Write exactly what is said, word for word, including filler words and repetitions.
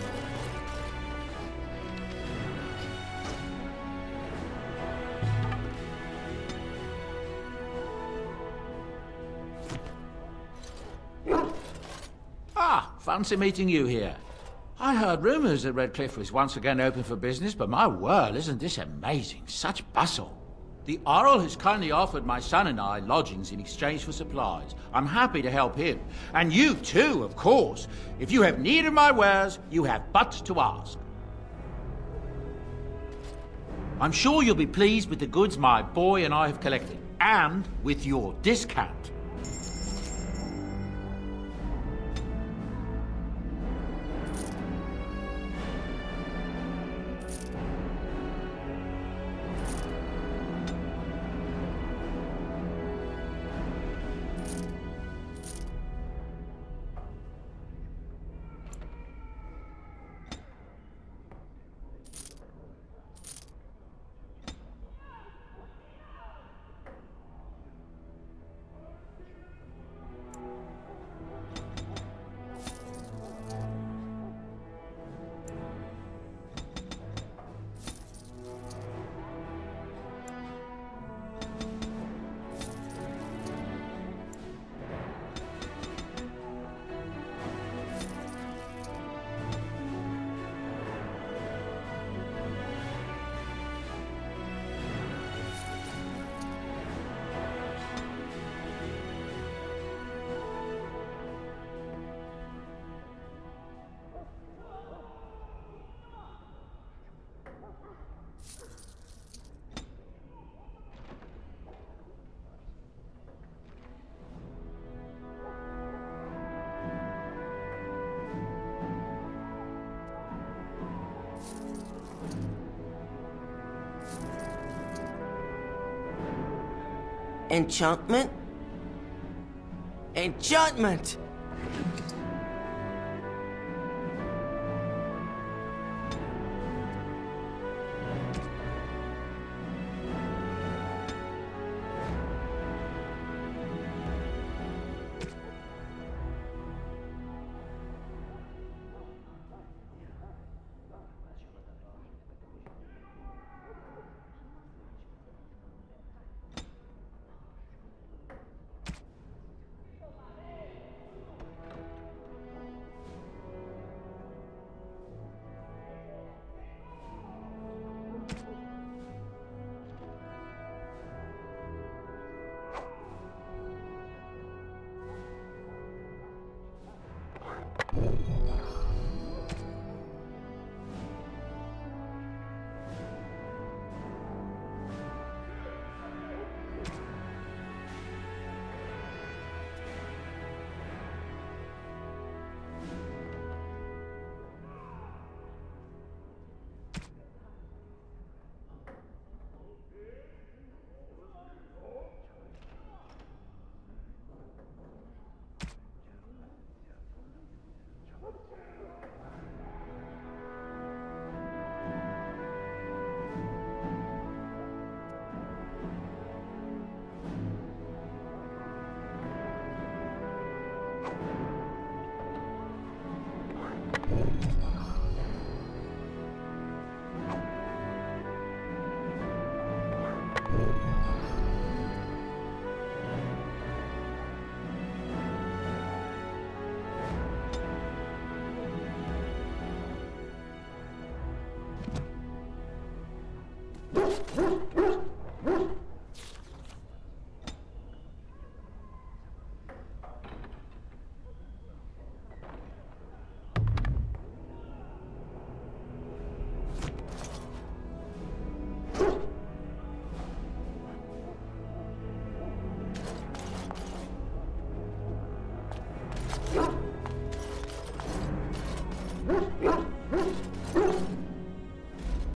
Ah, fancy meeting you here. I heard rumours that Redcliffe was once again open for business, but my word, isn't this amazing? Such bustle. The Earl has kindly offered my son and I lodgings in exchange for supplies. I'm happy to help him. And you too, of course. If you have need of my wares, you have but to ask. I'm sure you'll be pleased with the goods my boy and I have collected, and with your discount. Enchantment? Enchantment! You